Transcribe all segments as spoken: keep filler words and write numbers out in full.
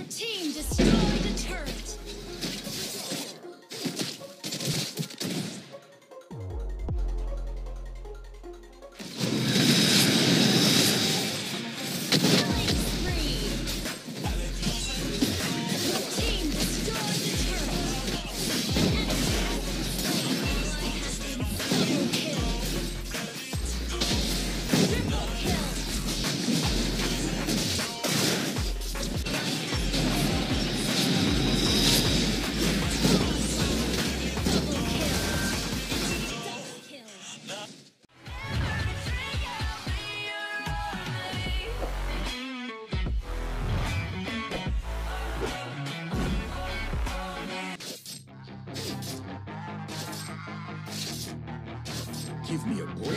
Team destroyed the turret. Give me a break.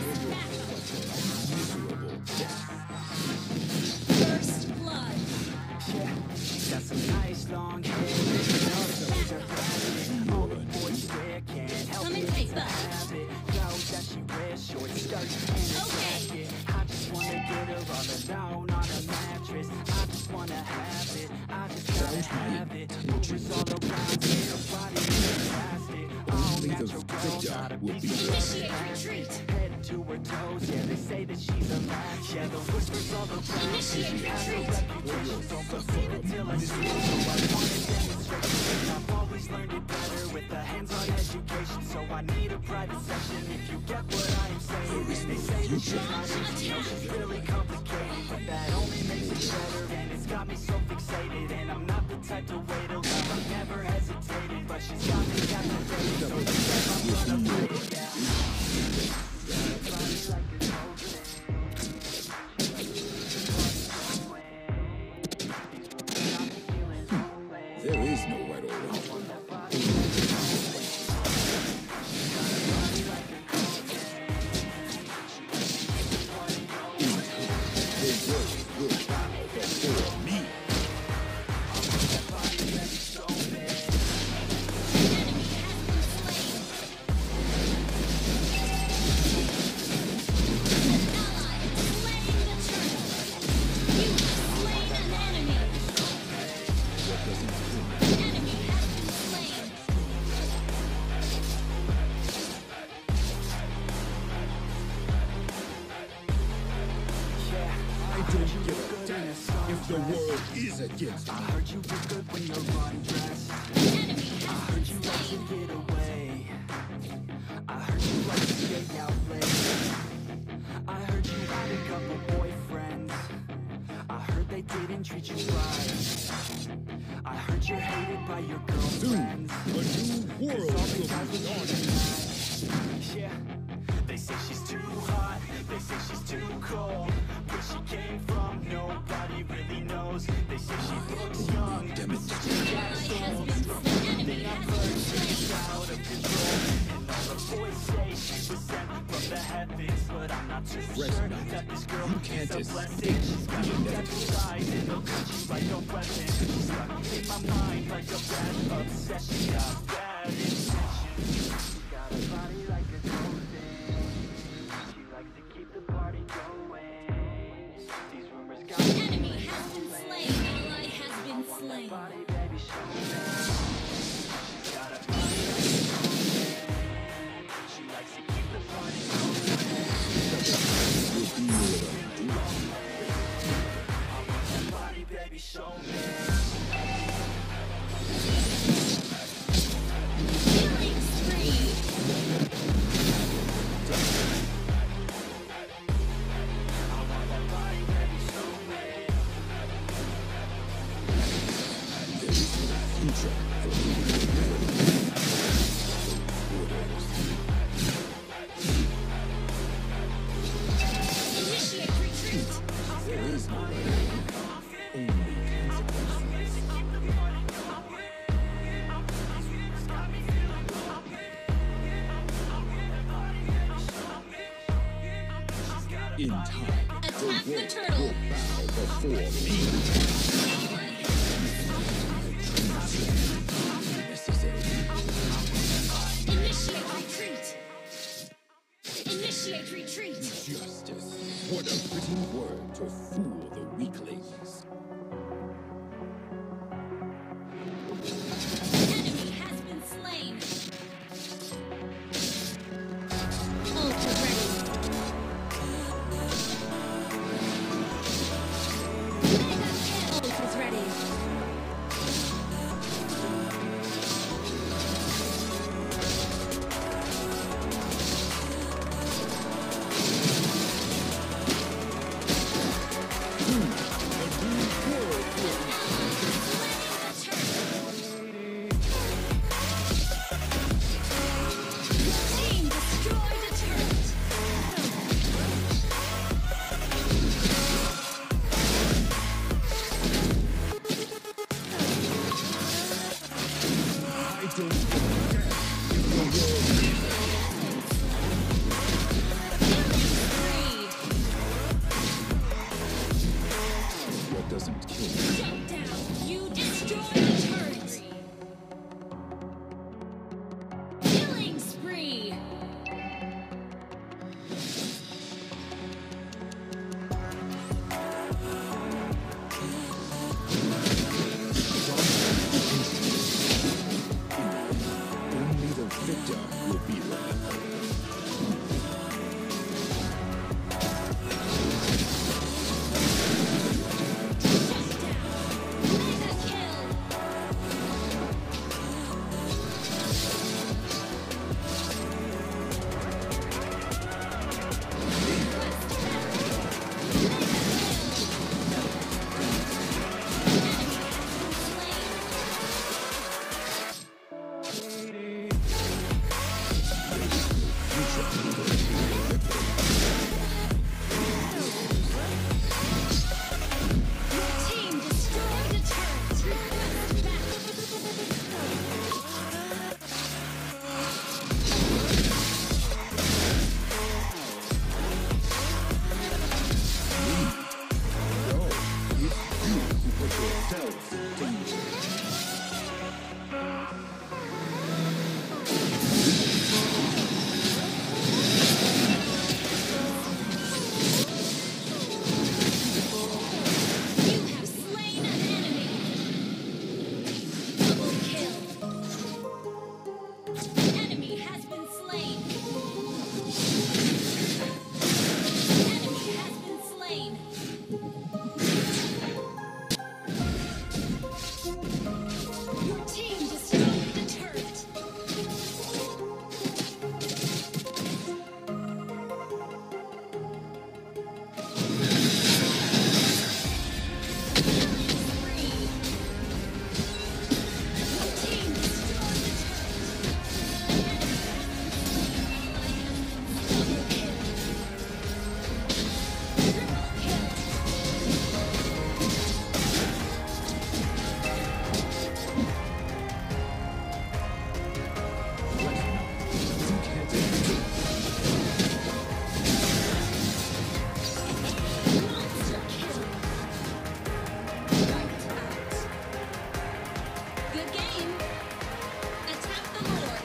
Miserable death. First blood. Yeah, she's got some nice long hair. All the boys there can't help Come and it. take that. Habit knows that she wears short skirts and a Okay. jacket. I just wanna get her all alone on a mattress. I just wanna have it. I just gotta have it. Rumors all around me, her body is plastic. All Only the natural, victor not a will be piece of Initiate retreat. head to her toes. Yeah, they say that she's a latch. Yeah, the whispers all around. Initiate She has a retreat. reputation, so believe it till I see it. So I want to demonstrate it. I've always learned it better with a hands-on education. So I need a private session if you get what I am saying. They say that she's not easy, no, she's really complicated, but that only makes it better. And it's got me so fixated, and I'm not the type to wait a love. I've never hesitated, but she's got me captivated. So you said I'm gonna play it, yeah. Got a body like a golden. There is no right or wrong. The world will bow before me. I don't give a damn if the world is against me. I heard you look good when you're undressed. I heard you like to get away. I heard you like to stay out late. I heard you had a couple boyfriends. I heard they didn't treat you right. I heard you're hated by your Soon, girlfriends. a new world All will the guys be look dawning. tonight. Yeah, they say she's too hot. They say she's too cold. Where she came from, nobody really knows. They say she looks young, but she got old. Then I've heard she's out of control. And all the boys say she was sent from the heavens, but I'm not too Rest sure not. that this girl You can't is a escape blessing. She's got the a devil inevitable. side, and they'll cut you like a weapon. She's stuck in my mind like a bad obsession. Got bad intentions. She got a body like a golden. She likes to keep the party going. These rumors got me Enemy has been slain. Ally has been slain. body, baby, show me. She got a body like a golden. She likes to keep the party going. Will be your undoing. Body, baby, show me. Killing spree. Body, baby, show me. There is no future for me. Initiate retreat. There is no right or wrong. Only consequences. In time, the Attack the world turtle. will bow before me. Necessary. Initiate retreat. Initiate retreat. Justice. What a pretty word to fool the weaklings. destroyed a turret. Killing spree. Only the victor will be remembered. Mega kill. Team destroyed a turret. No, it's you who put yourself in danger. You have slain an enemy. Double kill. Enemy has been slain. Enemy has been slain. Your team destroyed the turret. Good game. Attack the Lord.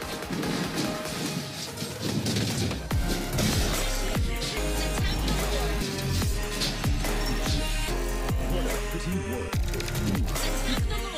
Attack the Lord. What a pretty word for you. Attack the Lord.